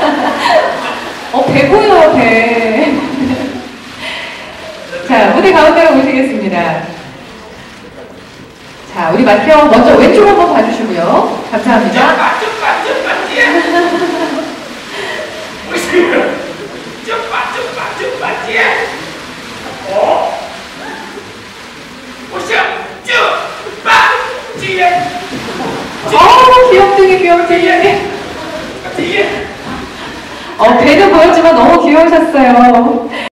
배 보여요, 배. 자, 무대 가운데로 모시겠습니다. 자, 우리 마태형 먼저 왼쪽 한번 봐주시고요. 감사합니다. 귀염둥이, 귀염둥이. 배는 보였지만 너무 귀여우셨어요.